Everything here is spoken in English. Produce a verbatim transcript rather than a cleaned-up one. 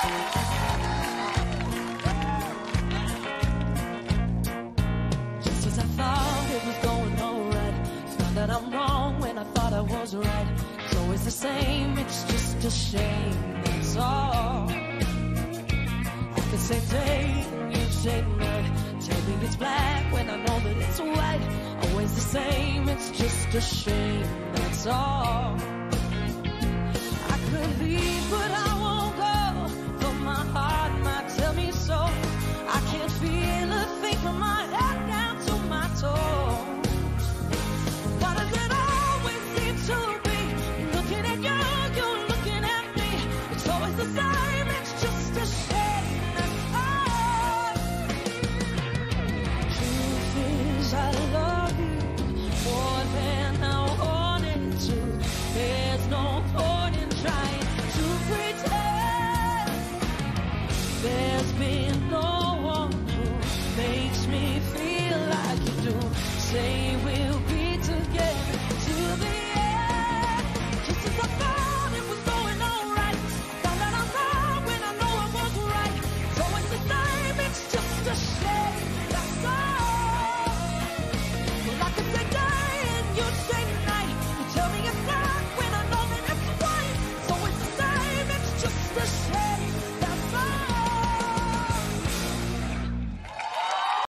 Just as I thought it was going alright, found that I'm wrong when I thought I was right. It's always the same, it's just a shame, that's all. The same day, you say night. Tell me it's black when I know that it's white. Always the same, it's just a shame, that's all. I could leave, but I won't go. For my heart might tell me so. I can't feel a thing from my head down to my toes. Why does it always seem to be looking at you, you're looking at me? It's always the same, it's just a shame.